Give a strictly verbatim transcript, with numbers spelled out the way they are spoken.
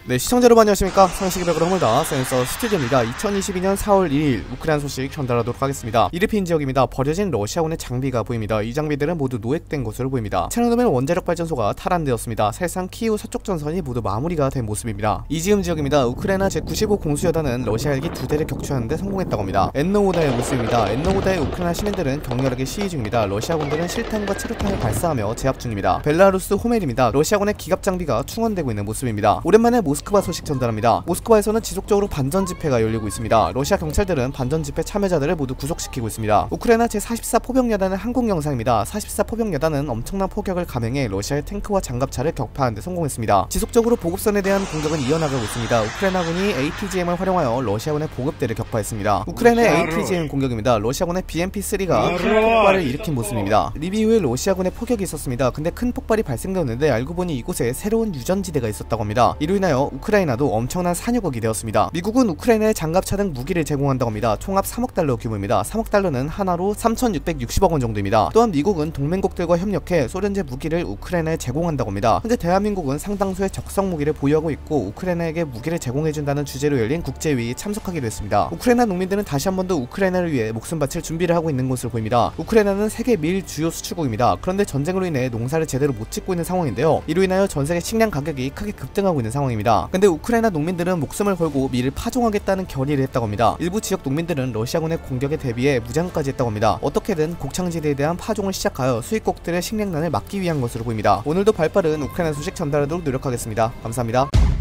네, 시청자 여러분 안녕하십니까. 상식이 백으로 허물다 센서 스튜디오입니다. 이천이십이년 사월 일일 우크라이나 소식 전달하도록 하겠습니다. 이르핀 지역입니다. 버려진 러시아군의 장비가 보입니다. 이 장비들은 모두 노획된 것으로 보입니다. 체르노빌 원자력 발전소가 탈환되었습니다. 사실상 키이우 서쪽 전선이 모두 마무리가 된 모습입니다. 이지움 지역입니다. 우크라이나 제구십오 공수여단은 러시아 헬기 두 대를 격추하는데 성공했다고 합니다. 엔노우다의 모습입니다. 엔노우다의 우크라이나 시민들은 격렬하게 시위 중입니다. 러시아군들은 실탄과 체류탄을 발사하며 제압 중입니다. 벨라루스 호멜입니다. 러시아군의 기갑 장비가 충원되고 있는 모습입니다. 오랜만에 모스크바 소식 전달합니다. 모스크바에서는 지속적으로 반전 집회가 열리고 있습니다. 러시아 경찰들은 반전 집회 참여자들을 모두 구속시키고 있습니다. 우크라이나 제사십사 포병여단의 한국 영상입니다. 사십사 포병여단은 엄청난 포격을 감행해 러시아의 탱크와 장갑차를 격파하는 데 성공했습니다. 지속적으로 보급선에 대한 공격은 이어나가고 있습니다. 우크라이나군이 에이티지엠을 활용하여 러시아군의 보급대를 격파했습니다. 우크라이나의 에이티지엠 공격입니다. 러시아군의 비엠피 쓰리가 큰 폭발을 일으킨 모습입니다. 리비우에 러시아군의 포격이 있었습니다. 근데 큰 폭발이 발생되었는데 알고 보니 이곳에 새로운 유전지대가 있었다고 합니다. 이로 인하여 우크라이나도 엄청난 산유국이 되었습니다. 미국은 우크라이나에 장갑차 등 무기를 제공한다고 합니다. 총합 삼억 달러 규모입니다. 삼억 달러는 하나로 삼천육백육십억 원 정도입니다. 또한 미국은 동맹국들과 협력해 소련제 무기를 우크라이나에 제공한다고 합니다. 현재 대한민국은 상당수의 적성 무기를 보유하고 있고 우크라이나에게 무기를 제공해준다는 주제로 열린 국제회의에 참석하기로 했습니다. 우크라이나 농민들은 다시 한 번 더 우크라이나를 위해 목숨 바칠 준비를 하고 있는 것으로 보입니다. 우크라이나는 세계 밀 주요 수출국입니다. 그런데 전쟁으로 인해 농사를 제대로 못 짓고 있는 상황인데요. 이로 인하여 전세계 식량 가격이 크게 급등하고 있는 상황입니다. 근데 우크라이나 농민들은 목숨을 걸고 밀을 파종하겠다는 결의를 했다고 합니다. 일부 지역 농민들은 러시아군의 공격에 대비해 무장까지 했다고 합니다. 어떻게든 곡창지대에 대한 파종을 시작하여 수입국들의 식량난을 막기 위한 것으로 보입니다. 오늘도 발빠른 우크라이나 소식 전달하도록 노력하겠습니다. 감사합니다.